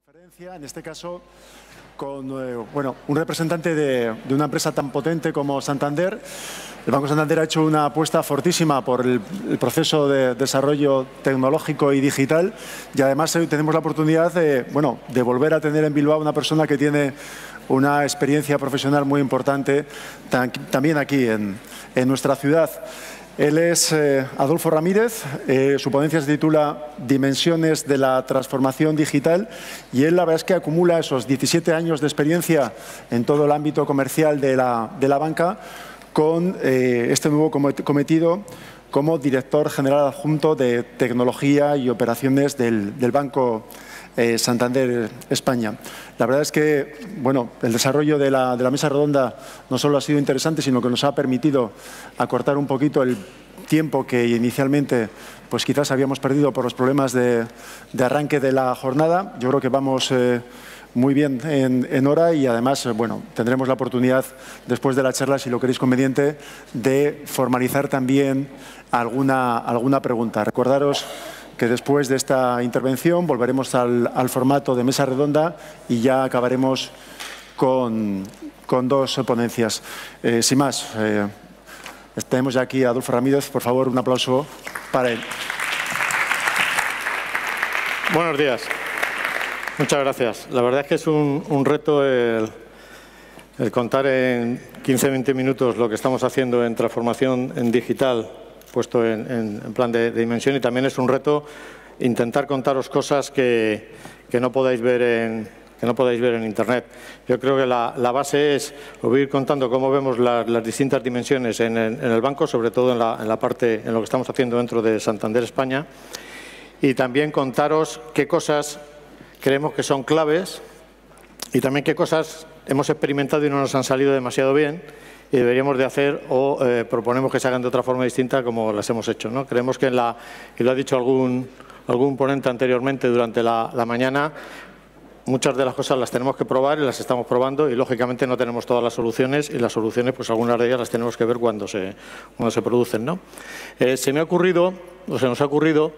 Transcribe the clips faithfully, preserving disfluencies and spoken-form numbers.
Conferencia, en este caso, con eh, bueno, un representante de, de una empresa tan potente como Santander. El Banco Santander ha hecho una apuesta fortísima por el, el proceso de desarrollo tecnológico y digital, y además hoy tenemos la oportunidad de, bueno, de volver a tener en Bilbao una persona que tiene una experiencia profesional muy importante tam, también aquí en, en nuestra ciudad. Él es eh, Adolfo Ramírez, eh, su ponencia se titula Dimensiones de la transformación digital, y él la verdad es que acumula esos diecisiete años de experiencia en todo el ámbito comercial de la, de la banca con eh, este nuevo cometido como director general adjunto de tecnología y operaciones del, del Banco eh, Santander España. La verdad es que bueno, el desarrollo de la, de la mesa redonda no solo ha sido interesante, sino que nos ha permitido acortar un poquito el tiempo que inicialmente pues quizás habíamos perdido por los problemas de, de arranque de la jornada. Yo creo que vamos eh, muy bien en, en hora y además bueno, tendremos la oportunidad después de la charla, si lo queréis conveniente, de formalizar también alguna, alguna pregunta. Recordaros que después de esta intervención volveremos al, al formato de mesa redonda y ya acabaremos con, con dos ponencias. Eh, sin más, eh, tenemos ya aquí a Adolfo Ramírez. Por favor, un aplauso para él. Buenos días. Muchas gracias. La verdad es que es un, un reto el, el contar en quince a veinte minutos lo que estamos haciendo en transformación en digital, puesto en, en, en plan de, de dimensión, y también es un reto intentar contaros cosas que, que, no, podáis ver en, que no podáis ver en Internet. Yo creo que la, la base es ir contando cómo vemos la, las distintas dimensiones en el, en el banco, sobre todo en la, en la parte, en lo que estamos haciendo dentro de Santander España, y también contaros qué cosas creemos que son claves y también qué cosas hemos experimentado y no nos han salido demasiado bien y deberíamos de hacer o eh, proponemos que se hagan de otra forma distinta como las hemos hecho, ¿no? Creemos que en la, y lo ha dicho algún, algún ponente anteriormente durante la, la mañana, muchas de las cosas las tenemos que probar y las estamos probando y lógicamente no tenemos todas las soluciones y las soluciones, pues algunas de ellas las tenemos que ver cuando se, cuando se producen, ¿no? Eh, se me ha ocurrido, o se nos ha ocurrido,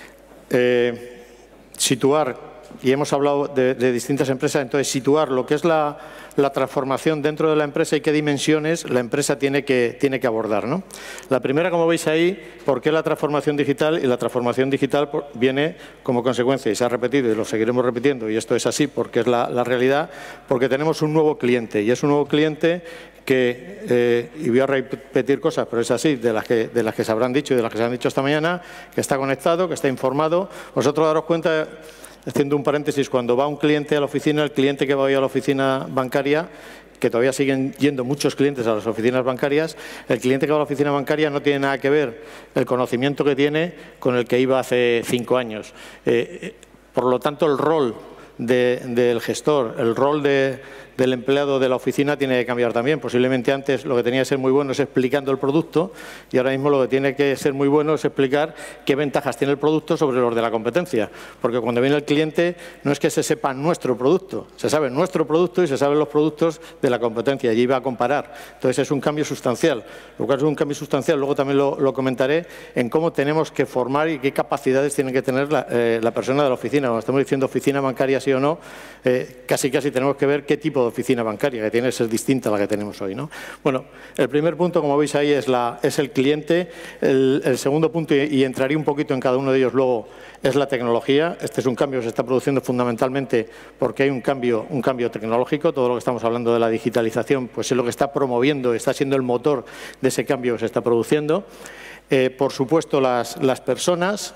eh, situar, y hemos hablado de, de distintas empresas, entonces situar lo que es la, la transformación dentro de la empresa y qué dimensiones la empresa tiene que, tiene que abordar, ¿no? La primera, como veis ahí, ¿por qué la transformación digital? Y la transformación digital viene como consecuencia, y se ha repetido y lo seguiremos repitiendo, y esto es así porque es la, la realidad, porque tenemos un nuevo cliente, y es un nuevo cliente que, eh, y voy a repetir cosas, pero es así, de las, que, de las que se habrán dicho y de las que se han dicho esta mañana, que está conectado, que está informado. Vosotros daros cuenta, haciendo un paréntesis, cuando va un cliente a la oficina, el cliente que va hoy a la oficina bancaria, que todavía siguen yendo muchos clientes a las oficinas bancarias, el cliente que va a la oficina bancaria no tiene nada que ver el conocimiento que tiene con el que iba hace cinco años. Eh, por lo tanto, el rol de, del gestor, el rol de, del empleado de la oficina tiene que cambiar también. Posiblemente antes lo que tenía que ser muy bueno es explicando el producto y ahora mismo lo que tiene que ser muy bueno es explicar qué ventajas tiene el producto sobre los de la competencia. Porque cuando viene el cliente no es que se sepa nuestro producto, se sabe nuestro producto y se saben los productos de la competencia y iba a comparar. Entonces es un cambio sustancial. Lo cual es un cambio sustancial, luego también lo, lo comentaré, en cómo tenemos que formar y qué capacidades tiene que tener la, eh, la persona de la oficina. Cuando estamos diciendo oficina bancaria sí o no, eh, casi casi tenemos que ver qué tipo de oficina bancaria, que tiene que ser distinta a la que tenemos hoy, ¿no? Bueno, el primer punto, como veis ahí, es, la, es el cliente. El, el segundo punto, y, y entraré un poquito en cada uno de ellos luego, es la tecnología. Este es un cambio que se está produciendo fundamentalmente porque hay un cambio, un cambio tecnológico. Todo lo que estamos hablando de la digitalización, pues es lo que está promoviendo, está siendo el motor de ese cambio que se está produciendo. Eh, por supuesto, las, las personas.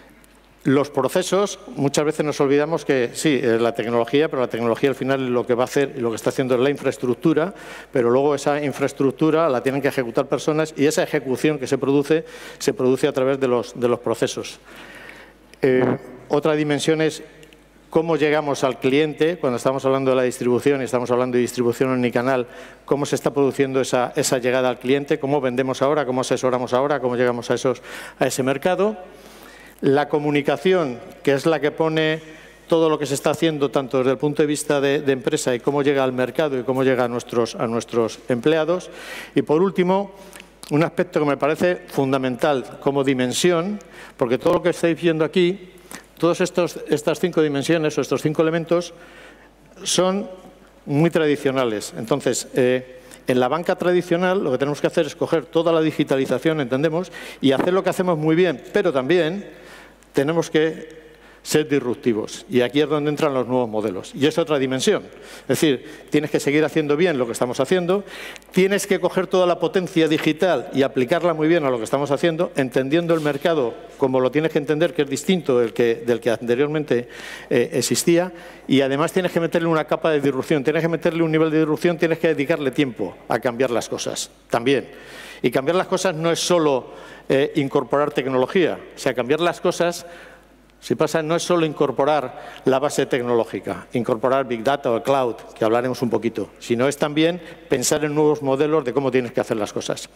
Los procesos, muchas veces nos olvidamos que sí, es la tecnología, pero la tecnología al final lo que va a hacer y lo que está haciendo es la infraestructura, pero luego esa infraestructura la tienen que ejecutar personas y esa ejecución que se produce, se produce a través de los, de los procesos. Eh, otra dimensión es cómo llegamos al cliente, cuando estamos hablando de la distribución y estamos hablando de distribución omnicanal, cómo se está produciendo esa, esa llegada al cliente, cómo vendemos ahora, cómo asesoramos ahora, cómo llegamos a, esos, a ese mercado. La comunicación, que es la que pone todo lo que se está haciendo, tanto desde el punto de vista de, de empresa y cómo llega al mercado y cómo llega a nuestros, a nuestros empleados. Y por último, un aspecto que me parece fundamental como dimensión, porque todo lo que estáis viendo aquí Todas estas cinco dimensiones o estos cinco elementos son muy tradicionales. Entonces, eh, en la banca tradicional lo que tenemos que hacer es coger toda la digitalización, entendemos, y hacer lo que hacemos muy bien, pero también tenemos que ser disruptivos. Y aquí es donde entran los nuevos modelos. Y es otra dimensión. Es decir, tienes que seguir haciendo bien lo que estamos haciendo, tienes que coger toda la potencia digital y aplicarla muy bien a lo que estamos haciendo, entendiendo el mercado como lo tienes que entender, que es distinto del que, del que anteriormente eh, existía, y además tienes que meterle una capa de disrupción, tienes que meterle un nivel de disrupción, tienes que dedicarle tiempo a cambiar las cosas también. Y cambiar las cosas no es solo eh, incorporar tecnología, o sea, cambiar las cosas, si pasa, no es solo incorporar la base tecnológica, incorporar Big Data o Cloud, que hablaremos un poquito, sino es también pensar en nuevos modelos de cómo tienes que hacer las cosas.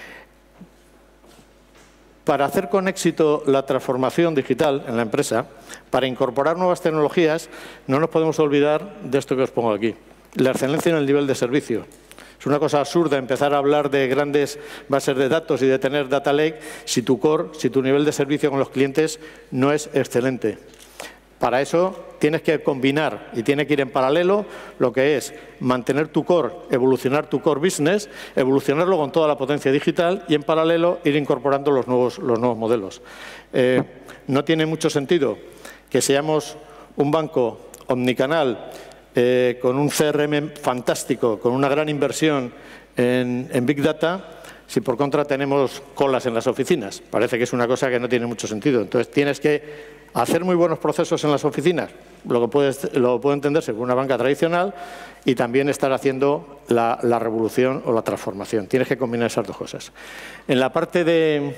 Para hacer con éxito la transformación digital en la empresa, para incorporar nuevas tecnologías, no nos podemos olvidar de esto que os pongo aquí, la excelencia en el nivel de servicio. Es una cosa absurda empezar a hablar de grandes bases de datos y de tener data lake si tu core, si tu nivel de servicio con los clientes no es excelente. Para eso tienes que combinar y tiene que ir en paralelo lo que es mantener tu core, evolucionar tu core business, evolucionarlo con toda la potencia digital y en paralelo ir incorporando los nuevos, los nuevos modelos. Eh, no tiene mucho sentido que seamos un banco omnicanal, Eh, con un C R M fantástico, con una gran inversión en, en Big Data, si por contra tenemos colas en las oficinas. Parece que es una cosa que no tiene mucho sentido. Entonces, tienes que hacer muy buenos procesos en las oficinas, lo que puedes, lo puede entenderse como una banca tradicional, y también estar haciendo la, la revolución o la transformación. Tienes que combinar esas dos cosas. En la parte de...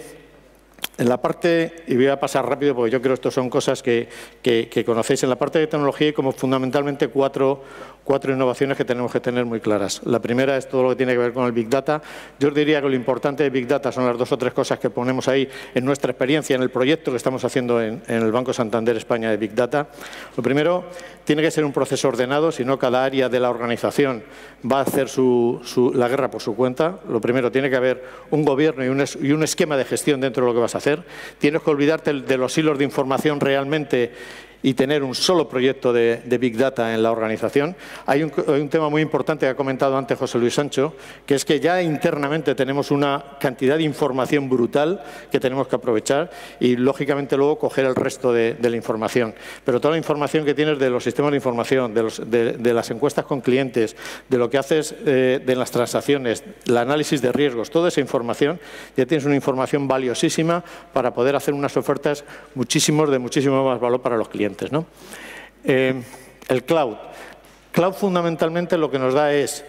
En la parte, y voy a pasar rápido porque yo creo que esto son cosas que, que, que conocéis, en la parte de tecnología hay como fundamentalmente cuatro, cuatro innovaciones que tenemos que tener muy claras. La primera es todo lo que tiene que ver con el Big Data. Yo os diría que lo importante de Big Data son las dos o tres cosas que ponemos ahí en nuestra experiencia, en el proyecto que estamos haciendo en, en el Banco Santander España de Big Data. Lo primero, tiene que ser un proceso ordenado, si no cada área de la organización va a hacer su, su, la guerra por su cuenta. Lo primero, tiene que haber un gobierno y un, es, y un esquema de gestión dentro de lo que vas a hacer. Tienes que olvidarte de los hilos de información realmente y tener un solo proyecto de, de Big Data en la organización. Hay un, hay un tema muy importante que ha comentado antes José Luis Sancho, que es que ya internamente tenemos una cantidad de información brutal que tenemos que aprovechar y, lógicamente, luego coger el resto de, de la información. Pero toda la información que tienes de los sistemas de información, de, los, de, de las encuestas con clientes, de lo que haces eh, de las transacciones, el análisis de riesgos, toda esa información, ya tienes una información valiosísima para poder hacer unas ofertas muchísimos de muchísimo más valor para los clientes. ¿No? Eh, el cloud. Cloud fundamentalmente lo que nos da es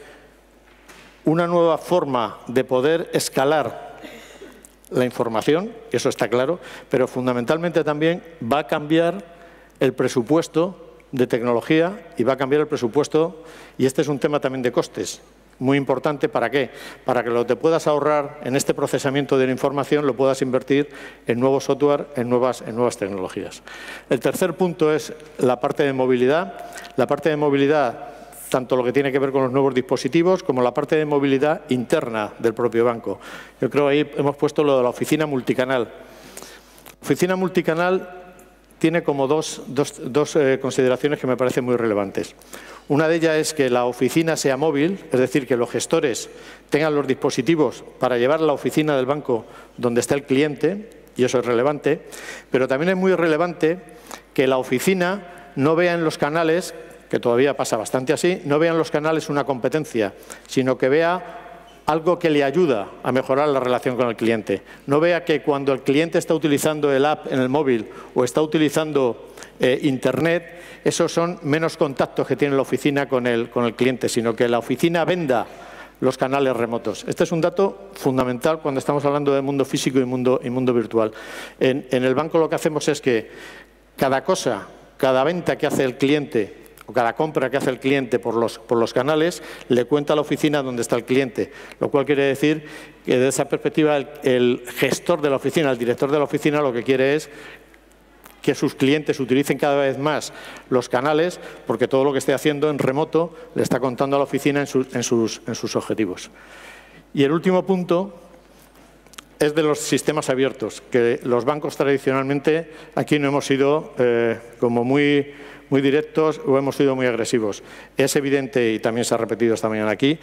una nueva forma de poder escalar la información, eso está claro, pero fundamentalmente también va a cambiar el presupuesto de tecnología y va a cambiar el presupuesto, y este es un tema también de costes. Muy importante, ¿para qué? Para que lo que te puedas ahorrar en este procesamiento de la información lo puedas invertir en nuevo software, en nuevas, en nuevas tecnologías. El tercer punto es la parte de movilidad. La parte de movilidad, tanto lo que tiene que ver con los nuevos dispositivos como la parte de movilidad interna del propio banco. Yo creo que ahí hemos puesto lo de la oficina multicanal. Oficina multicanal tiene como dos, dos, dos eh, consideraciones que me parecen muy relevantes. Una de ellas es que la oficina sea móvil, es decir, que los gestores tengan los dispositivos para llevar a la oficina del banco donde está el cliente, y eso es relevante, pero también es muy relevante que la oficina no vea en los canales, que todavía pasa bastante así, no vea en los canales una competencia, sino que vea algo que le ayuda a mejorar la relación con el cliente. No vea que cuando el cliente está utilizando el app en el móvil o está utilizando eh, Internet, esos son menos contactos que tiene la oficina con el, con el cliente, sino que la oficina venda los canales remotos. Este es un dato fundamental cuando estamos hablando de mundo físico y mundo, y mundo virtual. En, en el banco lo que hacemos es que cada cosa, cada venta que hace el cliente o cada compra que hace el cliente por los, por los canales, le cuenta a la oficina dónde está el cliente. Lo cual quiere decir que desde esa perspectiva el, el gestor de la oficina, el director de la oficina, lo que quiere es que sus clientes utilicen cada vez más los canales, porque todo lo que esté haciendo en remoto le está contando a la oficina en, su, en, sus, en sus objetivos. Y el último punto es de los sistemas abiertos, que los bancos tradicionalmente aquí no hemos sido eh, como muy, muy directos o hemos sido muy agresivos. Es evidente, y también se ha repetido esta mañana aquí,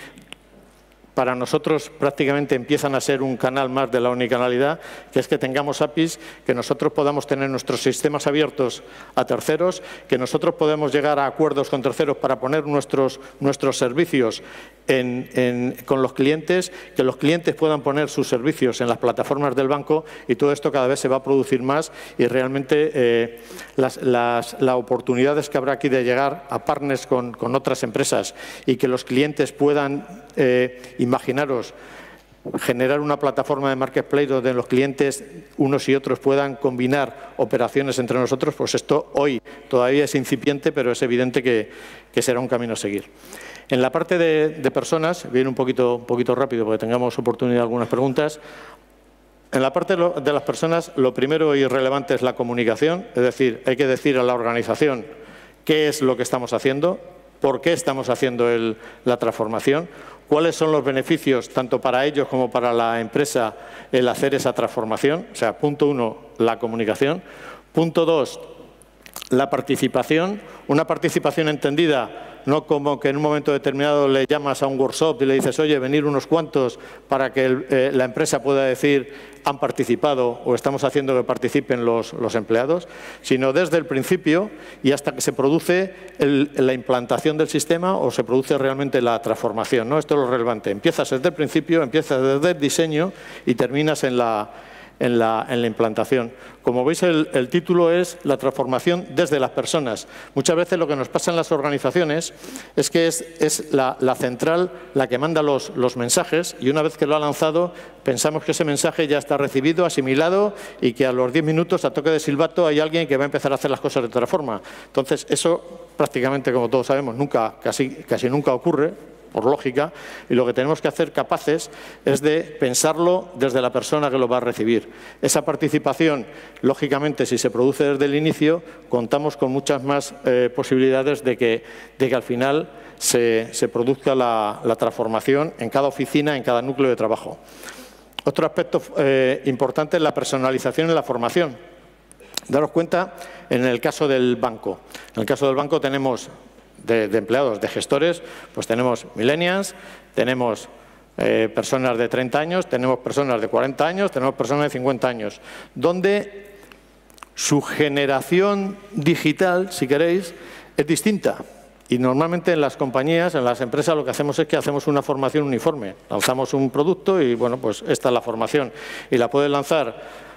para nosotros prácticamente empiezan a ser un canal más de la unicanalidad, que es que tengamos A P Is, que nosotros podamos tener nuestros sistemas abiertos a terceros, que nosotros podemos llegar a acuerdos con terceros para poner nuestros, nuestros servicios en, en, con los clientes, que los clientes puedan poner sus servicios en las plataformas del banco, y todo esto cada vez se va a producir más y realmente eh, las, las, las oportunidades que habrá aquí de llegar a partners con, con otras empresas y que los clientes puedan eh, imaginaros generar una plataforma de marketplace donde los clientes, unos y otros, puedan combinar operaciones entre nosotros, pues esto hoy todavía es incipiente, pero es evidente que, que será un camino a seguir. En la parte de, de personas, viene un poquito, un poquito rápido porque tengamos oportunidad de algunas preguntas. En la parte de las personas, lo primero y relevante es la comunicación, es decir, hay que decir a la organización qué es lo que estamos haciendo, por qué estamos haciendo el, la transformación, cuáles son los beneficios tanto para ellos como para la empresa el hacer esa transformación. O sea, punto uno, la comunicación. Punto dos, la participación. Una participación entendida no como que en un momento determinado le llamas a un workshop y le dices, oye, venir unos cuantos para que el, eh, la empresa pueda decir han participado o estamos haciendo que participen los, los empleados, sino desde el principio y hasta que se produce el, la implantación del sistema o se produce realmente la transformación, ¿no? Esto es lo relevante. Empiezas desde el principio, empiezas desde el diseño y terminas en la, en la, en la implantación. Como veis, el, el título es la transformación desde las personas. Muchas veces lo que nos pasa en las organizaciones es que es, es la, la central la que manda los, los mensajes y una vez que lo ha lanzado pensamos que ese mensaje ya está recibido, asimilado y que a los diez minutos a toque de silbato hay alguien que va a empezar a hacer las cosas de otra forma. Entonces, eso prácticamente, como todos sabemos, nunca, casi, casi nunca ocurre, por lógica, y lo que tenemos que hacer capaces es de pensarlo desde la persona que lo va a recibir. Esa participación, lógicamente, si se produce desde el inicio, contamos con muchas más eh, posibilidades de que, de que al final se, se produzca la, la transformación en cada oficina, en cada núcleo de trabajo. Otro aspecto eh, importante es la personalización en la formación. Daros cuenta, en el caso del banco. En el caso del banco tenemos De, de empleados, de gestores, pues tenemos millennials, tenemos eh, personas de treinta años, tenemos personas de cuarenta años, tenemos personas de cincuenta años, donde su generación digital, si queréis, es distinta. Y normalmente en las compañías, en las empresas, lo que hacemos es que hacemos una formación uniforme. Lanzamos un producto y, bueno, pues esta es la formación. Y la puedes lanzar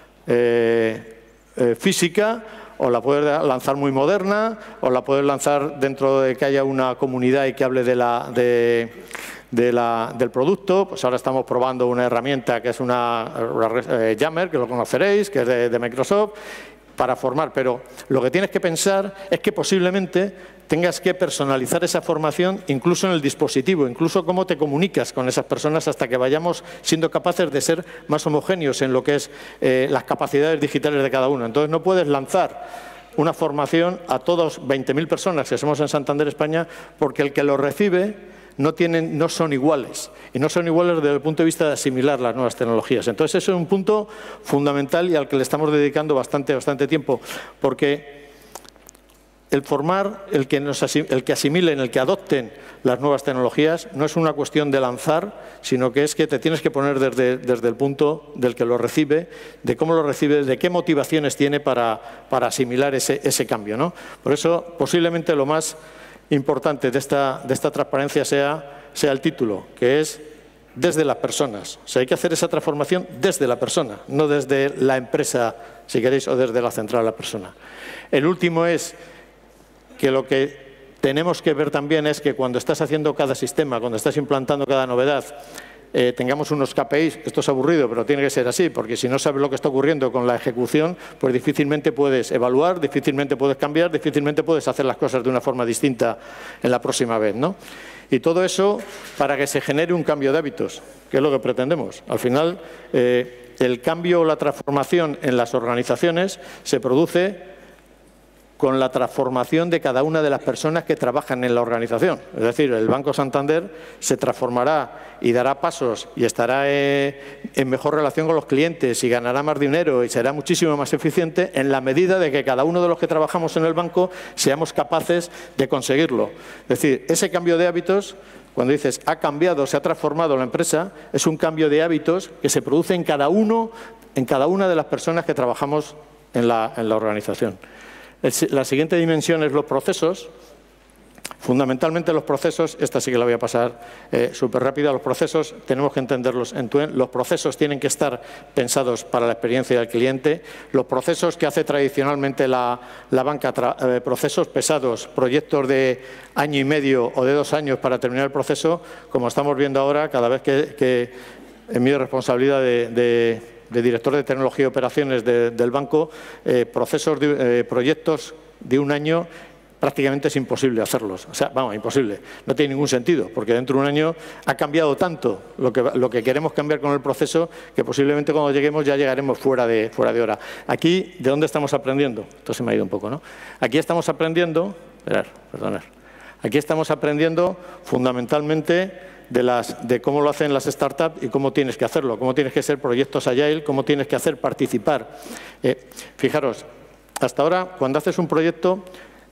eh, eh, física, o la puedes lanzar muy moderna, o la puedes lanzar dentro de que haya una comunidad y que hable de la, de, de la, del producto. Pues ahora estamos probando una herramienta que es una, una eh, Yammer, que lo conoceréis, que es de, de Microsoft, para formar. Pero lo que tienes que pensar es que posiblemente tengas que personalizar esa formación incluso en el dispositivo, incluso cómo te comunicas con esas personas hasta que vayamos siendo capaces de ser más homogéneos en lo que es eh, las capacidades digitales de cada uno. Entonces no puedes lanzar una formación a todos veinte mil personas que somos en Santander, España, porque el que lo recibe no, tienen, no son iguales. Y no son iguales desde el punto de vista de asimilar las nuevas tecnologías. Entonces eso es un punto fundamental y al que le estamos dedicando bastante, bastante tiempo, porque el formar, el que, nos asim, el que asimilen, el que adopten las nuevas tecnologías, no es una cuestión de lanzar, sino que es que te tienes que poner desde, desde el punto del que lo recibe, de cómo lo recibe, de qué motivaciones tiene para, para asimilar ese, ese cambio, ¿no? Por eso, posiblemente lo más importante de esta, de esta transparencia sea, sea el título, que es desde las personas. O sea, hay que hacer esa transformación desde la persona, no desde la empresa, si queréis, o desde la central de la persona. El último es que lo que tenemos que ver también es que cuando estás haciendo cada sistema, cuando estás implantando cada novedad, eh, tengamos unos K P Is. Esto es aburrido, pero tiene que ser así, porque si no sabes lo que está ocurriendo con la ejecución, pues difícilmente puedes evaluar, difícilmente puedes cambiar, difícilmente puedes hacer las cosas de una forma distinta en la próxima vez, ¿no? Y todo eso para que se genere un cambio de hábitos, que es lo que pretendemos. Al final, eh, el cambio o la transformación en las organizaciones se produce con la transformación de cada una de las personas que trabajan en la organización. Es decir, el Banco Santander se transformará y dará pasos y estará eh, en mejor relación con los clientes y ganará más dinero y será muchísimo más eficiente en la medida de que cada uno de los que trabajamos en el banco seamos capaces de conseguirlo. Es decir, ese cambio de hábitos, cuando dices ha cambiado, se ha transformado la empresa, es un cambio de hábitos que se produce en cada uno, en cada una de las personas que trabajamos en la, en la organización. El, la siguiente dimensión es los procesos. Fundamentalmente los procesos, esta sí que la voy a pasar eh, súper rápida, los procesos tenemos que entenderlos en end-to-end. Los procesos tienen que estar pensados para la experiencia del cliente. Los procesos que hace tradicionalmente la, la banca, eh, procesos pesados, proyectos de año y medio o de dos años para terminar el proceso, como estamos viendo ahora, cada vez que, que en mi responsabilidad de, de, de director de tecnología y operaciones de, del banco, eh, procesos, de, eh, proyectos de un año, prácticamente es imposible hacerlos. O sea, vamos, imposible. No tiene ningún sentido, porque dentro de un año ha cambiado tanto lo que, lo que queremos cambiar con el proceso que posiblemente cuando lleguemos ya llegaremos fuera de, fuera de hora. Aquí, ¿de dónde estamos aprendiendo? Esto se me ha ido un poco, ¿no? Aquí estamos aprendiendo, esperar, perdonad. Aquí estamos aprendiendo fundamentalmente de, las, de cómo lo hacen las startups y cómo tienes que hacerlo, cómo tienes que ser proyectos agile, cómo tienes que hacer participar. Eh, fijaros, hasta ahora, cuando haces un proyecto,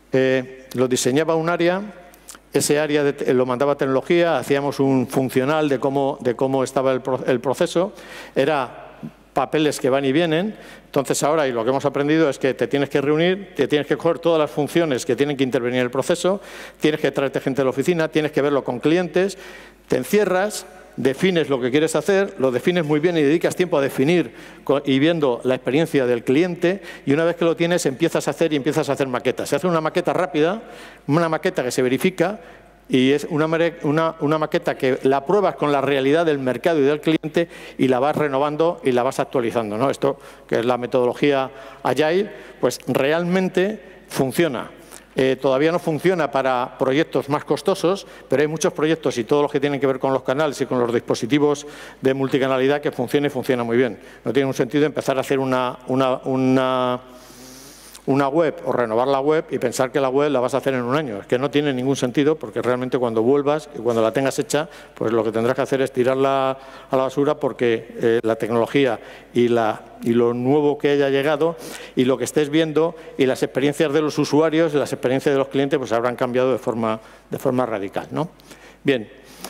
Eh, lo diseñaba un área, ese área de, lo mandaba a tecnología, hacíamos un funcional de cómo, de cómo estaba el, pro, el proceso, era papeles que van y vienen. Entonces ahora, y lo que hemos aprendido es que te tienes que reunir, te tienes que coger todas las funciones que tienen que intervenir en el proceso, tienes que traerte gente de la oficina, tienes que verlo con clientes, te encierras, defines lo que quieres hacer, lo defines muy bien y dedicas tiempo a definir y viendo la experiencia del cliente, y una vez que lo tienes empiezas a hacer y empiezas a hacer maquetas. Se hace una maqueta rápida, una maqueta que se verifica y es una, una, una maqueta que la pruebas con la realidad del mercado y del cliente y la vas renovando y la vas actualizando, ¿no? Esto, que es la metodología Agile, pues realmente funciona. Eh, todavía no funciona para proyectos más costosos, pero hay muchos proyectos y todos los que tienen que ver con los canales y con los dispositivos de multicanalidad que funciona y funciona muy bien. No tiene un sentido empezar a hacer una, una, una, una web o renovar la web y pensar que la web la vas a hacer en un año. Es que no tiene ningún sentido, porque realmente cuando vuelvas y cuando la tengas hecha, pues lo que tendrás que hacer es tirarla a la basura, porque eh, la tecnología y, la, y lo nuevo que haya llegado y lo que estés viendo y las experiencias de los usuarios y las experiencias de los clientes pues habrán cambiado de forma, de forma radical, ¿no? Bien,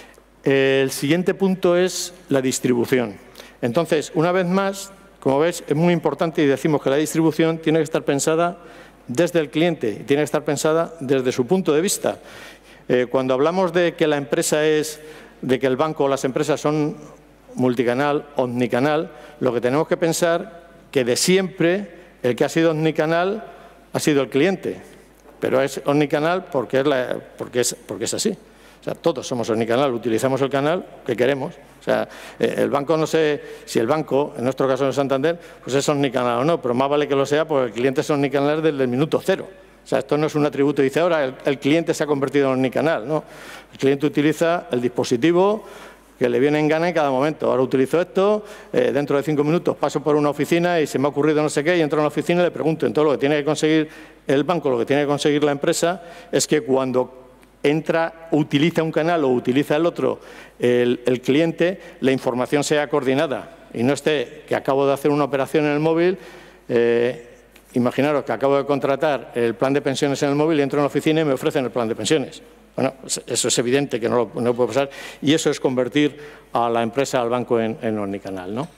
eh, el siguiente punto es la distribución. Entonces, una vez más, como veis, es muy importante y decimos que la distribución tiene que estar pensada desde el cliente y tiene que estar pensada desde su punto de vista. Eh, cuando hablamos de que la empresa es, de que el banco o las empresas son multicanal, omnicanal, lo que tenemos que pensar que de siempre el que ha sido omnicanal ha sido el cliente, pero es omnicanal porque es, la, porque es, porque es así. O sea, todos somos omnicanal, utilizamos el canal que queremos. O sea, el banco, no sé si el banco, en nuestro caso en Santander, pues es omnicanal o no, pero más vale que lo sea porque el cliente es omnicanal desde el minuto cero. O sea, esto no es un atributo, dice ahora el, el cliente se ha convertido en omnicanal, no. El cliente utiliza el dispositivo que le viene en gana en cada momento. Ahora utilizo esto, eh, dentro de cinco minutos paso por una oficina y se me ha ocurrido no sé qué y entro en la oficina y le pregunto. Entonces lo que tiene que conseguir el banco, lo que tiene que conseguir la empresa es que cuando entra, utiliza un canal o utiliza el otro, el, el cliente, la información sea coordinada y no esté que acabo de hacer una operación en el móvil, eh, imaginaros que acabo de contratar el plan de pensiones en el móvil y entro en la oficina y me ofrecen el plan de pensiones. Bueno, eso es evidente que no, lo, no puede pasar y eso es convertir a la empresa, al banco en, en omnicanal, ¿no?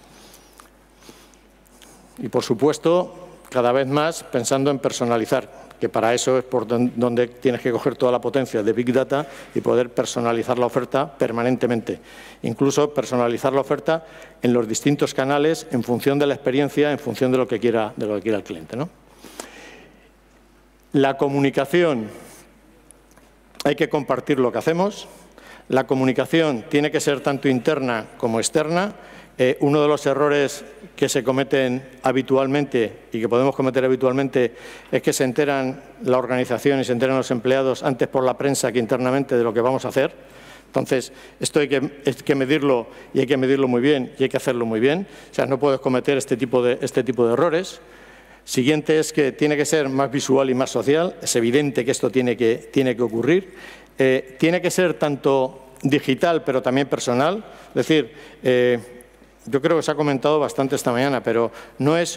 Y por supuesto, cada vez más pensando en personalizar, que para eso es por donde tienes que coger toda la potencia de Big Data y poder personalizar la oferta permanentemente. Incluso personalizar la oferta en los distintos canales en función de la experiencia, en función de lo que quiera, de lo que quiera el cliente, ¿no? La comunicación, hay que compartir lo que hacemos. La comunicación tiene que ser tanto interna como externa. Eh, uno de los errores que se cometen habitualmente y que podemos cometer habitualmente es que se enteran la organización y se enteran los empleados antes por la prensa que internamente de lo que vamos a hacer. Entonces, esto hay que, hay que medirlo y hay que medirlo muy bien y hay que hacerlo muy bien. O sea, no puedes cometer este tipo de, este tipo de errores. Siguiente es que tiene que ser más visual y más social. Es evidente que esto tiene que, tiene que ocurrir. Eh, tiene que ser tanto digital, pero también personal. Es decir, eh, yo creo que se ha comentado bastante esta mañana, pero no es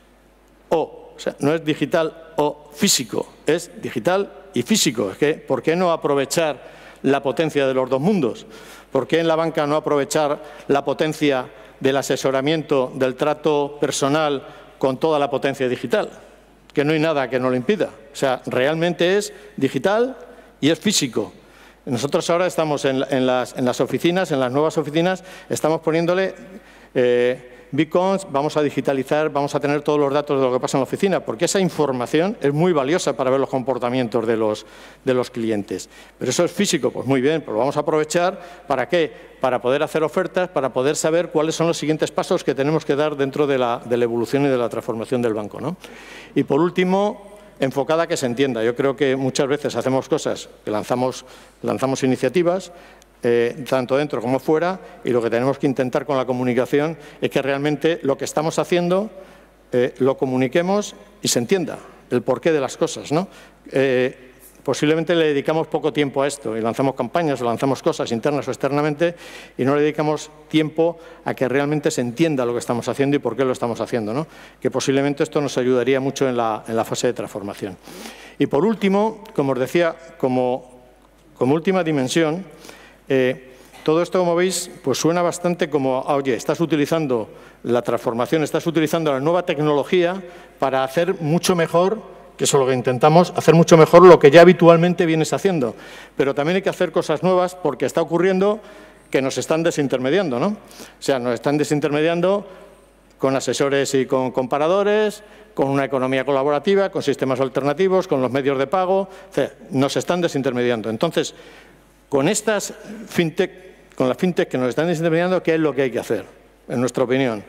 o, o sea, no es digital o físico, es digital y físico. Es que, ¿por qué no aprovechar la potencia de los dos mundos? ¿Por qué en la banca no aprovechar la potencia del asesoramiento, del trato personal con toda la potencia digital? Que no hay nada que no lo impida. O sea, realmente es digital y es físico. Nosotros ahora estamos en, en, las, en las oficinas, en las nuevas oficinas, estamos poniéndole eh, beacons, vamos a digitalizar, vamos a tener todos los datos de lo que pasa en la oficina, porque esa información es muy valiosa para ver los comportamientos de los, de los clientes. Pero eso es físico, pues muy bien, pues lo vamos a aprovechar. ¿Para qué? Para poder hacer ofertas, para poder saber cuáles son los siguientes pasos que tenemos que dar dentro de la, de la evolución y de la transformación del banco, ¿no? Y por último, enfocada a que se entienda. Yo creo que muchas veces hacemos cosas, que lanzamos, lanzamos iniciativas, eh, tanto dentro como fuera, y lo que tenemos que intentar con la comunicación es que realmente lo que estamos haciendo eh, lo comuniquemos y se entienda el porqué de las cosas, ¿no? Eh, Posiblemente le dedicamos poco tiempo a esto y lanzamos campañas o lanzamos cosas internas o externamente y no le dedicamos tiempo a que realmente se entienda lo que estamos haciendo y por qué lo estamos haciendo, ¿no? Que posiblemente esto nos ayudaría mucho en la, en la fase de transformación. Y por último, como os decía, como, como última dimensión, eh, todo esto, como veis, pues suena bastante como, oye, estás utilizando la transformación, estás utilizando la nueva tecnología para hacer mucho mejor, que eso es lo que intentamos, hacer mucho mejor lo que ya habitualmente vienes haciendo. Pero también hay que hacer cosas nuevas porque está ocurriendo que nos están desintermediando, ¿no? O sea, nos están desintermediando con asesores y con comparadores, con una economía colaborativa, con sistemas alternativos, con los medios de pago. O sea, nos están desintermediando. Entonces, con estas fintech, con las fintech que nos están desintermediando, ¿qué es lo que hay que hacer, en nuestra opinión?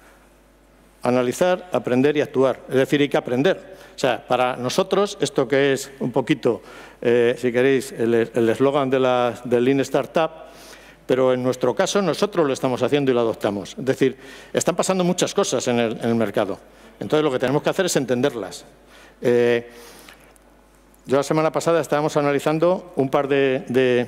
Analizar, aprender y actuar. Es decir, hay que aprender. O sea, para nosotros, esto que es un poquito, eh, si queréis, el eslogan de la, del Lean Startup, pero en nuestro caso nosotros lo estamos haciendo y lo adoptamos. Es decir, están pasando muchas cosas en el, en el mercado. Entonces, lo que tenemos que hacer es entenderlas. Eh, yo la semana pasada estábamos analizando un par de, de,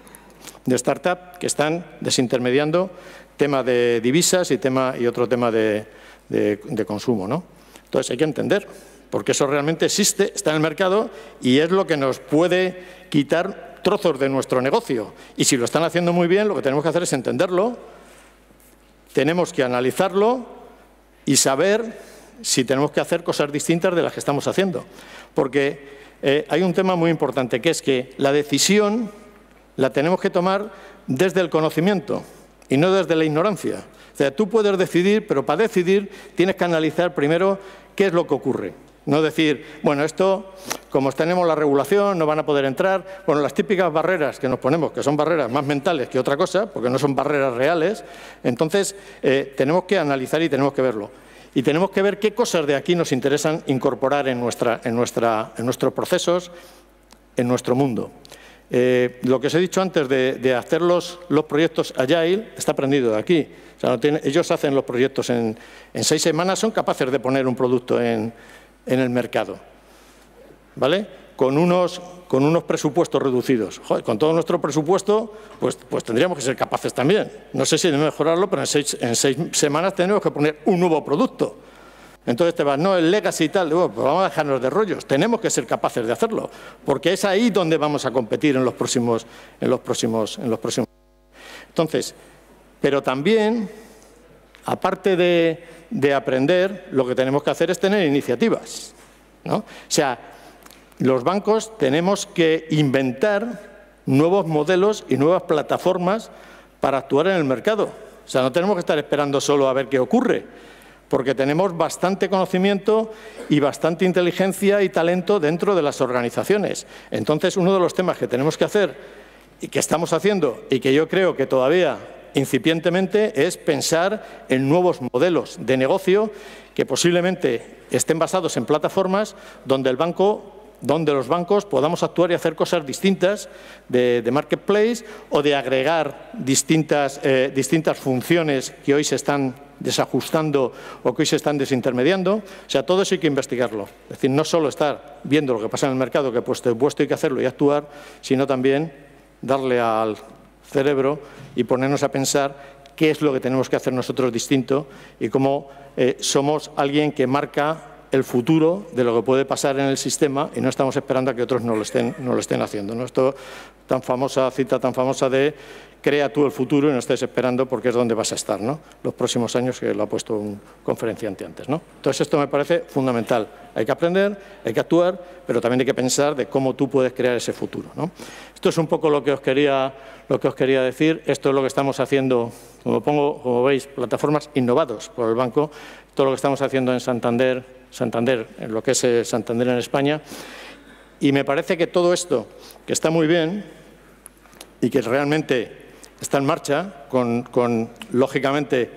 de startups que están desintermediando tema de divisas y, tema, y otro tema de, de, de consumo, ¿no? Entonces, hay que entender, porque eso realmente existe, está en el mercado y es lo que nos puede quitar trozos de nuestro negocio. Y si lo están haciendo muy bien, lo que tenemos que hacer es entenderlo, tenemos que analizarlo y saber si tenemos que hacer cosas distintas de las que estamos haciendo. Porque eh, hay un tema muy importante, que es que la decisión la tenemos que tomar desde el conocimiento y no desde la ignorancia. O sea, tú puedes decidir, pero para decidir tienes que analizar primero qué es lo que ocurre. No decir, bueno, esto, como tenemos la regulación, no van a poder entrar. Bueno, las típicas barreras que nos ponemos, que son barreras más mentales que otra cosa, porque no son barreras reales, entonces eh, tenemos que analizar y tenemos que verlo. Y tenemos que ver qué cosas de aquí nos interesan incorporar en, nuestra, en, nuestra, en nuestros procesos, en nuestro mundo. Eh, lo que os he dicho antes de, de hacer los, los proyectos Agile está aprendido de aquí. O sea, no tiene, ellos hacen los proyectos en, en seis semanas, son capaces de poner un producto en, en el mercado, ¿vale? Con unos, con unos presupuestos reducidos. Joder, con todo nuestro presupuesto, pues, pues tendríamos que ser capaces también. No sé si de mejorarlo, pero en seis, en seis semanas tenemos que poner un nuevo producto. Entonces te vas, no, el legacy y tal, oh, pues vamos a dejarnos de rollos. Tenemos que ser capaces de hacerlo, porque es ahí donde vamos a competir en los próximos, en los próximos, en los próximos. Entonces, pero también, aparte de, de aprender, lo que tenemos que hacer es tener iniciativas, ¿no? O sea, los bancos tenemos que inventar nuevos modelos y nuevas plataformas para actuar en el mercado. O sea, no tenemos que estar esperando solo a ver qué ocurre, porque tenemos bastante conocimiento y bastante inteligencia y talento dentro de las organizaciones. Entonces, uno de los temas que tenemos que hacer y que estamos haciendo y que yo creo que todavía incipientemente es pensar en nuevos modelos de negocio que posiblemente estén basados en plataformas donde el banco donde los bancos podamos actuar y hacer cosas distintas de, de marketplace o de agregar distintas, eh, distintas funciones que hoy se están desajustando o que hoy se están desintermediando. O sea, todo eso hay que investigarlo. Es decir, no solo estar viendo lo que pasa en el mercado, que puesto puesto hay que hacerlo y actuar, sino también darle al cerebro y ponernos a pensar qué es lo que tenemos que hacer nosotros distinto y cómo eh, somos alguien que marca el futuro de lo que puede pasar en el sistema y no estamos esperando a que otros no lo estén, no lo estén haciendo, ¿no? Esto, tan famosa cita tan famosa de crea tú el futuro y no estés esperando porque es donde vas a estar, ¿no? Los próximos años, que lo ha puesto un conferenciante antes, ¿no? Entonces esto me parece fundamental. Hay que aprender, hay que actuar, pero también hay que pensar de cómo tú puedes crear ese futuro, ¿no? Esto es un poco lo que os quería, lo que os quería decir. Esto es lo que estamos haciendo, como pongo, como veis, plataformas innovados por el banco. Todo lo que estamos haciendo en Santander, Santander, en lo que es eh, Santander en España. Y me parece que todo esto, que está muy bien y que realmente está en marcha, con, con lógicamente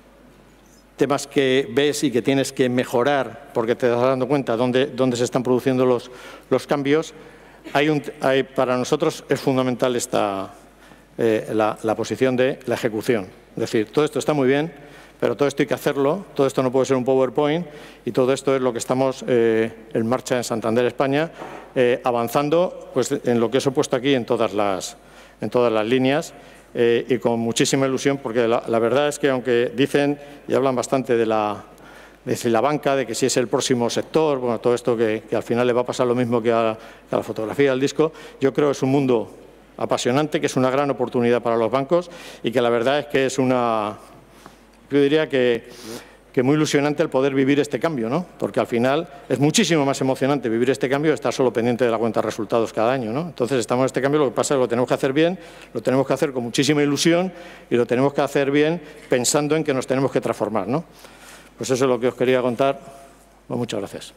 temas que ves y que tienes que mejorar porque te das dando cuenta dónde, dónde se están produciendo los, los cambios, hay un, hay, para nosotros es fundamental esta, eh, la, la posición de la ejecución. Es decir, todo esto está muy bien, pero todo esto hay que hacerlo, todo esto no puede ser un PowerPoint y todo esto es lo que estamos eh, en marcha en Santander, España, eh, avanzando pues, en lo que os he puesto aquí en todas las, en todas las líneas. Eh, y con muchísima ilusión, porque la, la verdad es que aunque dicen y hablan bastante de la, de la banca, de que si es el próximo sector, bueno, todo esto que, que al final le va a pasar lo mismo que a, a la fotografía, al disco, yo creo que es un mundo apasionante, que es una gran oportunidad para los bancos y que la verdad es que es una, yo diría que, que muy ilusionante el poder vivir este cambio, ¿no? Porque al final es muchísimo más emocionante vivir este cambio que estar solo pendiente de la cuenta de resultados cada año, ¿no? Entonces estamos en este cambio, lo que pasa es que lo tenemos que hacer bien, lo tenemos que hacer con muchísima ilusión y lo tenemos que hacer bien pensando en que nos tenemos que transformar, ¿no? Pues eso es lo que os quería contar. Pues muchas gracias.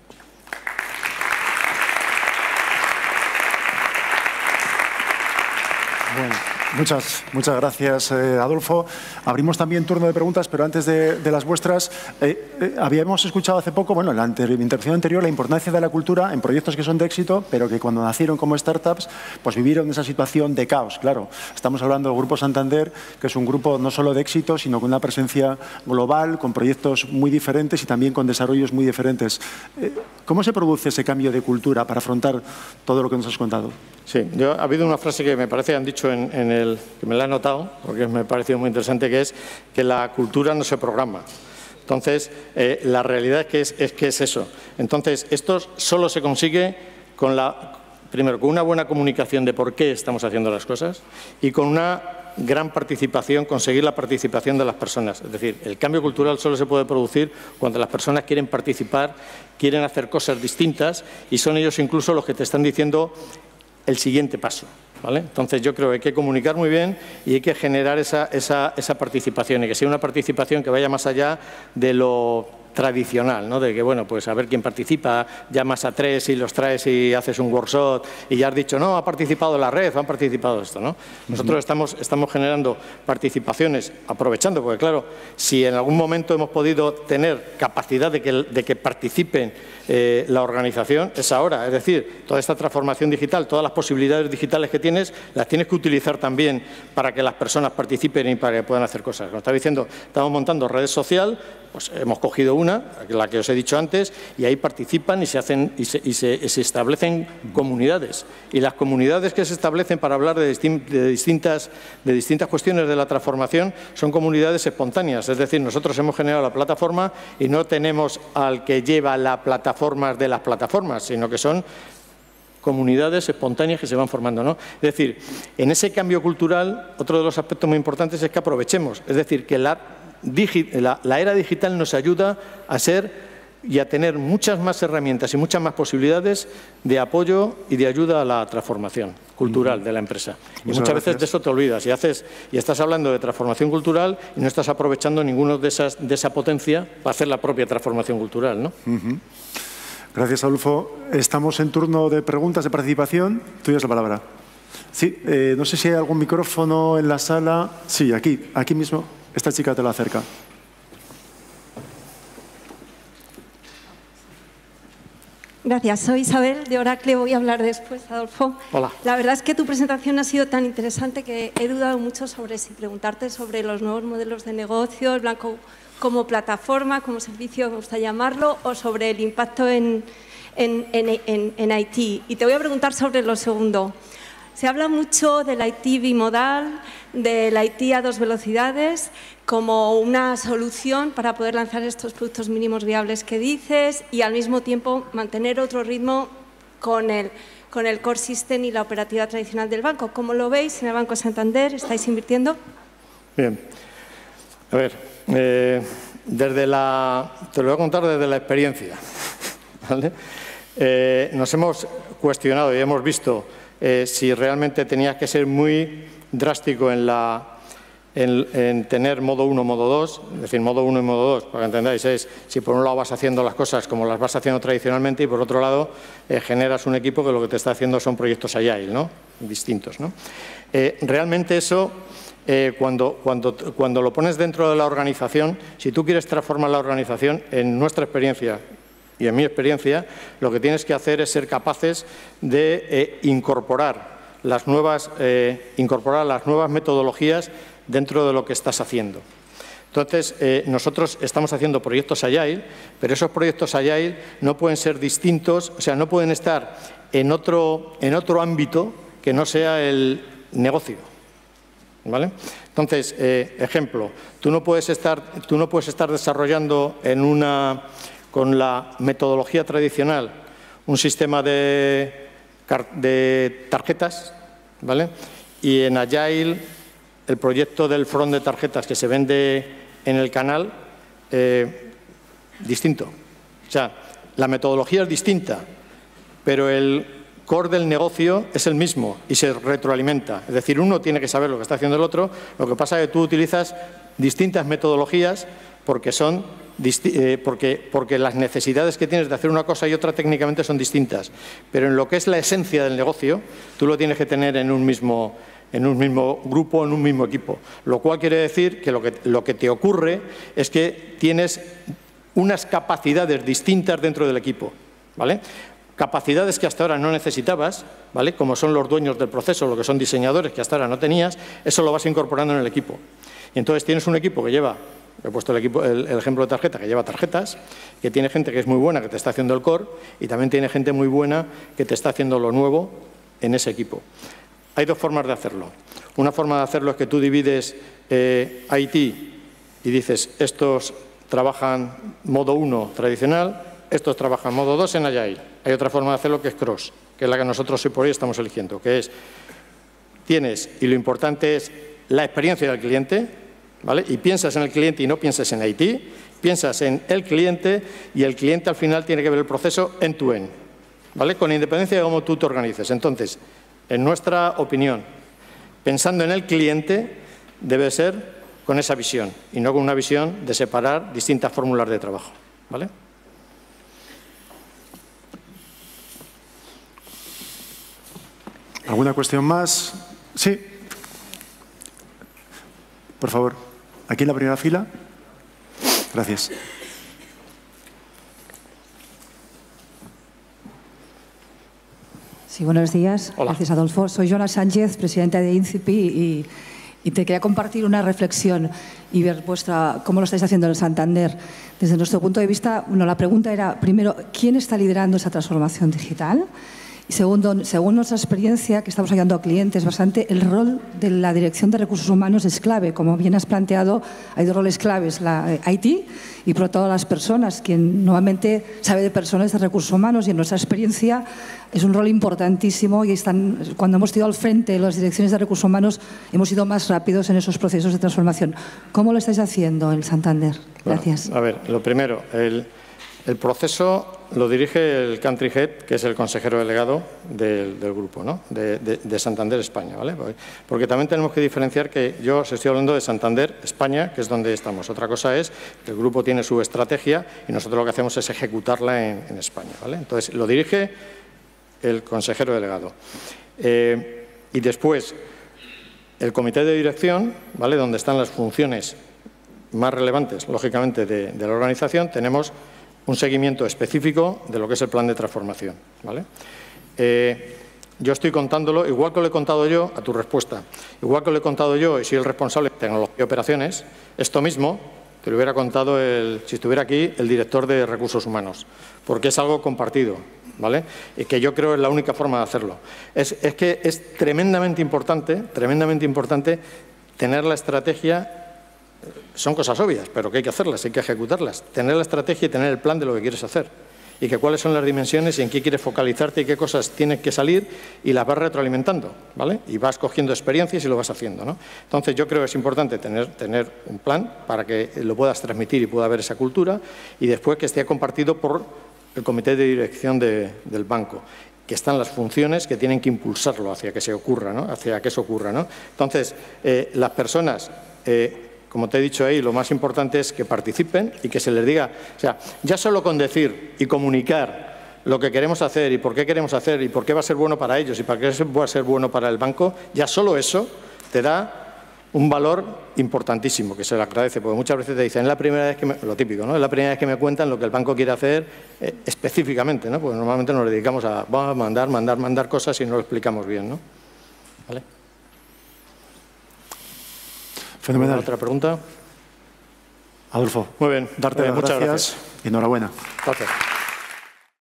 Bueno. Muchas, muchas gracias, eh, Adolfo. Abrimos también turno de preguntas, pero antes de, de las vuestras, eh, eh, habíamos escuchado hace poco, bueno, en la anter intervención anterior, la importancia de la cultura en proyectos que son de éxito, pero que cuando nacieron como startups, pues vivieron esa situación de caos, claro. Estamos hablando del Grupo Santander, que es un grupo no solo de éxito, sino con una presencia global, con proyectos muy diferentes y también con desarrollos muy diferentes. Eh, ¿Cómo se produce ese cambio de cultura para afrontar todo lo que nos has contado? Sí, yo, ha habido una frase que me parece que han dicho en, en el que me la he notado, porque me ha parecido muy interesante, que es que la cultura no se programa. Entonces, eh, la realidad es que es, es que es eso. Entonces, esto solo se consigue con la, primero, con una buena comunicación de por qué estamos haciendo las cosas y con una gran participación, conseguir la participación de las personas. Es decir, el cambio cultural solo se puede producir cuando las personas quieren participar, quieren hacer cosas distintas y son ellos incluso los que te están diciendo el siguiente paso, ¿vale? Entonces yo creo que hay que comunicar muy bien y hay que generar esa, esa, esa participación y que sea una participación que vaya más allá de lo tradicional, ¿no? De que, bueno, pues a ver quién participa, llamas a tres y los traes y haces un workshop y ya has dicho, no, ha participado la red, han participado esto, ¿no? Nosotros uh-huh. estamos, estamos generando participaciones, aprovechando, porque claro, si en algún momento hemos podido tener capacidad de que, de que participen eh, la organización, es ahora. Es decir, toda esta transformación digital, todas las posibilidades digitales que tienes, las tienes que utilizar también para que las personas participen y para que puedan hacer cosas. Como estaba diciendo, estamos montando redes social, pues hemos cogido una, la que os he dicho antes, y ahí participan y se hacen y se, y se, y se establecen comunidades. Y las comunidades que se establecen para hablar de, distin, de, distintas, de distintas cuestiones de la transformación son comunidades espontáneas. Es decir, nosotros hemos generado la plataforma y no tenemos al que lleva la plataforma de las plataformas, sino que son comunidades espontáneas que se van formando, ¿no? Es decir, en ese cambio cultural, otro de los aspectos muy importantes es que aprovechemos. Es decir, que la La, la era digital nos ayuda a ser y a tener muchas más herramientas y muchas más posibilidades de apoyo y de ayuda a la transformación cultural de la empresa. Y muchas, muchas veces de eso te olvidas y, haces, y estás hablando de transformación cultural y no estás aprovechando ninguno de, esas, de esa potencia para hacer la propia transformación cultural, ¿no? Uh-huh. Gracias, Adolfo. Estamos en turno de preguntas de participación. Tuya es la palabra. Sí, eh, no sé si hay algún micrófono en la sala. Sí, aquí, aquí mismo. Esta chica te la acerca. Gracias. Soy Isabel de Oracle. Voy a hablar después, Adolfo. Hola. La verdad es que tu presentación ha sido tan interesante que he dudado mucho sobre si preguntarte sobre los nuevos modelos de negocio, el Blanco como plataforma, como servicio, me gusta llamarlo, o sobre el impacto en, en, en, en, en I T. Y te voy a preguntar sobre lo segundo. Se habla mucho del I T bimodal, del I T a dos velocidades, como una solución para poder lanzar estos productos mínimos viables que dices y al mismo tiempo mantener otro ritmo con el, con el core system y la operativa tradicional del banco. ¿Cómo lo veis en el Banco Santander? ¿Estáis invirtiendo? Bien. A ver, eh, desde la, te lo voy a contar desde la experiencia. ¿Vale? Eh, nos hemos cuestionado y hemos visto eh, si realmente tenías que ser muy drástico en la En, en tener modo uno, modo dos, es decir, modo uno y modo dos, para que entendáis, es si por un lado vas haciendo las cosas como las vas haciendo tradicionalmente y por otro lado eh, generas un equipo que lo que te está haciendo son proyectos agile, ¿no? Distintos, ¿no? Eh, realmente eso, eh, cuando, cuando, cuando lo pones dentro de la organización, si tú quieres transformar la organización, en nuestra experiencia y en mi experiencia, lo que tienes que hacer es ser capaces de eh, incorporar las nuevas, eh, incorporar las nuevas metodologías dentro de lo que estás haciendo. Entonces, eh, nosotros estamos haciendo proyectos Agile, pero esos proyectos Agile no pueden ser distintos, o sea, no pueden estar en otro, en otro ámbito que no sea el negocio. ¿Vale? Entonces, eh, ejemplo, tú no puedes estar, tú no puedes estar desarrollando en una, con la metodología tradicional un sistema de, de tarjetas, ¿vale? Y en Agile el proyecto del front de tarjetas que se vende en el canal, eh, distinto. O sea, la metodología es distinta, pero el core del negocio es el mismo y se retroalimenta. Es decir, uno tiene que saber lo que está haciendo el otro, lo que pasa es que tú utilizas distintas metodologías porque son eh, porque, porque las necesidades que tienes de hacer una cosa y otra técnicamente son distintas. Pero en lo que es la esencia del negocio, tú lo tienes que tener en un mismo en un mismo grupo, en un mismo equipo. Lo cual quiere decir que lo que, lo que te ocurre es que tienes unas capacidades distintas dentro del equipo, ¿vale? Capacidades que hasta ahora no necesitabas, ¿vale? Como son los dueños del proceso, lo que son diseñadores que hasta ahora no tenías, eso lo vas incorporando en el equipo. Y entonces tienes un equipo que lleva, he puesto el, equipo, el, el ejemplo de tarjeta, que lleva tarjetas, que tiene gente que es muy buena, que te está haciendo el core, y también tiene gente muy buena que te está haciendo lo nuevo en ese equipo. Hay dos formas de hacerlo. Una forma de hacerlo es que tú divides eh, I T y dices, estos trabajan modo uno tradicional, estos trabajan modo dos en Agile. Hay otra forma de hacerlo que es cross, que es la que nosotros hoy por hoy estamos eligiendo, que es, tienes, y lo importante es la experiencia del cliente, ¿vale? Y piensas en el cliente y no piensas en I T, piensas en el cliente y el cliente al final tiene que ver el proceso end-to-end, ¿vale? Con independencia de cómo tú te organices. Entonces, en nuestra opinión, pensando en el cliente, debe ser con esa visión y no con una visión de separar distintas fórmulas de trabajo, ¿vale? ¿Alguna cuestión más? Sí. Por favor, aquí en la primera fila. Gracias. Sí, buenos días. Hola. Gracias, Adolfo. Soy Joana Sánchez, presidenta de INCIPI, y, y te quería compartir una reflexión y ver vuestra, cómo lo estáis haciendo en el Santander. Desde nuestro punto de vista, bueno, la pregunta era, primero, ¿quién está liderando esa transformación digital? Y segundo, según nuestra experiencia que estamos ayudando a clientes bastante, el rol de la dirección de recursos humanos es clave. Como bien has planteado, hay dos roles claves, la I T y por todo las personas, quien nuevamente sabe de personas de recursos humanos, y en nuestra experiencia es un rol importantísimo, y están, cuando hemos ido al frente de las direcciones de recursos humanos hemos ido más rápidos en esos procesos de transformación. ¿Cómo lo estáis haciendo en Santander? Gracias. Bueno, a ver, lo primero, el, el proceso lo dirige el Country Head, que es el consejero delegado del, del grupo, ¿no? de, de, de Santander España, ¿vale? Porque, porque también tenemos que diferenciar que yo os estoy hablando de Santander España, que es donde estamos. Otra cosa es que el grupo tiene su estrategia y nosotros lo que hacemos es ejecutarla en, en España, ¿vale? Entonces, lo dirige el consejero delegado. Eh, y después, el comité de dirección, ¿vale? Donde están las funciones más relevantes, lógicamente, de, de la organización, tenemos un seguimiento específico de lo que es el plan de transformación, ¿vale? Eh, yo estoy contándolo, igual que lo he contado yo, a tu respuesta, igual que lo he contado yo y soy el responsable de tecnología y operaciones, esto mismo te lo hubiera contado, el, si estuviera aquí, el director de Recursos Humanos, porque es algo compartido, ¿vale? Y que yo creo es la única forma de hacerlo. Es, es que es tremendamente importante, tremendamente importante tener la estrategia. Son cosas obvias, pero que hay que hacerlas, hay que ejecutarlas. Tener la estrategia y tener el plan de lo que quieres hacer. Y que cuáles son las dimensiones y en qué quieres focalizarte y qué cosas tienes que salir y las vas retroalimentando, ¿vale? Y vas cogiendo experiencias y lo vas haciendo, ¿no? Entonces, yo creo que es importante tener, tener un plan para que lo puedas transmitir y pueda haber esa cultura y después que esté compartido por el comité de dirección de, del banco, que están las funciones que tienen que impulsarlo hacia que se ocurra, ¿no? Hacia que eso ocurra, ¿no? Entonces, eh, las personas... Eh, como te he dicho ahí, lo más importante es que participen y que se les diga, o sea, ya solo con decir y comunicar lo que queremos hacer y por qué queremos hacer y por qué va a ser bueno para ellos y para qué va a ser bueno para el banco, ya solo eso te da un valor importantísimo, que se le agradece, porque muchas veces te dicen, es la primera vez que me, lo típico, ¿no? Es la primera vez que me cuentan lo que el banco quiere hacer eh, específicamente, ¿no? Porque normalmente nos dedicamos a, vamos a mandar, mandar, mandar cosas y no lo explicamos bien, ¿no? ¿Vale? Fenomenal. ¿Otra pregunta? Adolfo, Muy bien. darte eh, las muchas gracias gracias. y enhorabuena. Gracias.